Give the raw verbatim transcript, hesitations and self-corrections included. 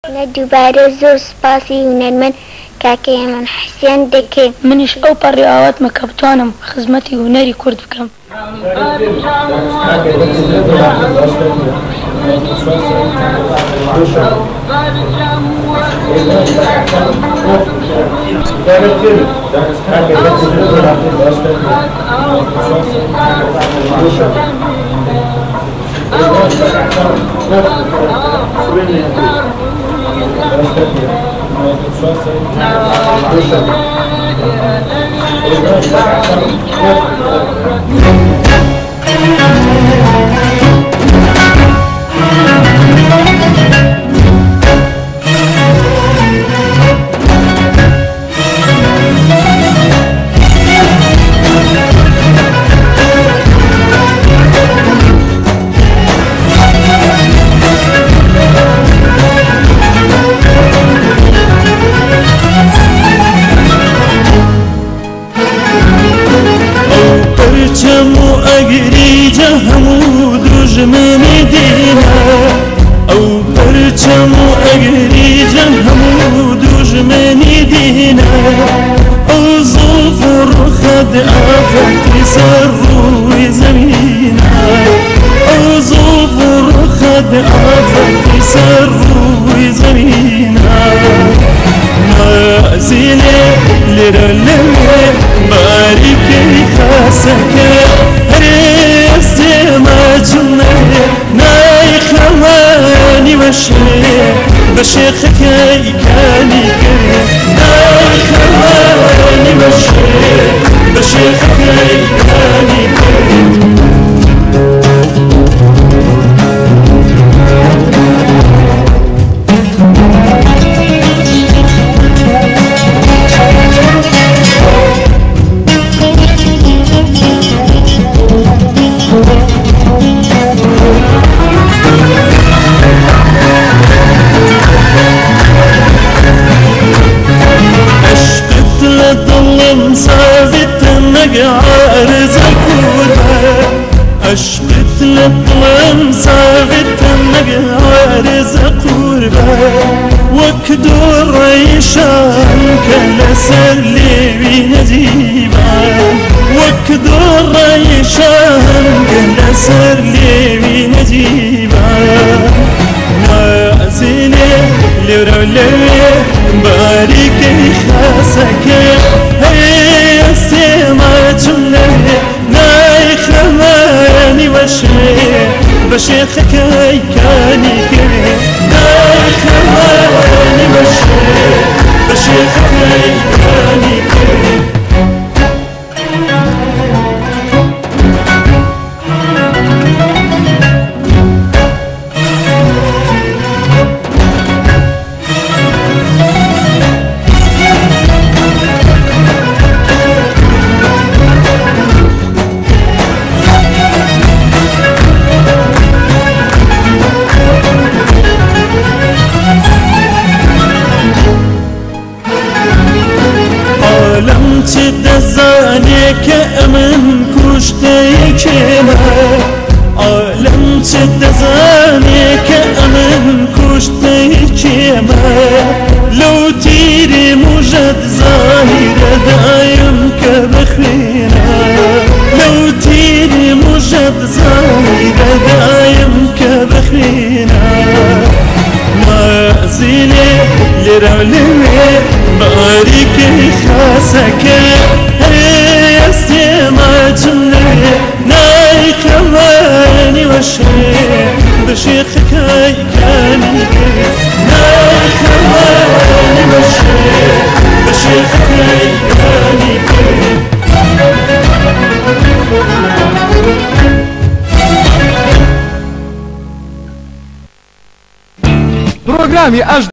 دووبارە زۆر سپاسی هونەرمەند کاکەی من حسێن دەکەم. منیش ئەو پەڕی ئاواتمە کە بتوانم خزمەتی هونەری کورد بکەم. بشيخك يكاني كريم ناي خواني بشيخ بشيخك يكاني كريم عشقت للظلم صافت مقعارز قربة وكدور ريشان كالسر لي نزيبا وكدور ريشان كالسر لي نزيبا نازلي لرولي بارك خاسك هي السما جملة ناي خماني وشي بشيخك يكاني كري ناي خماني وشي بشيخك يكاني كري دزانك من كشتي كما عالم دزانك من كشتي كما لو تيري مجد ظاهر دايم كبخينا لو تيري مجد ظاهر دايم كبخينا ما زيني لرولي بارك خاسك هي السما جملة ناي كماني وشي بشيخك يكاني ناي كماني وشي بشيخك يكاني Програмі аж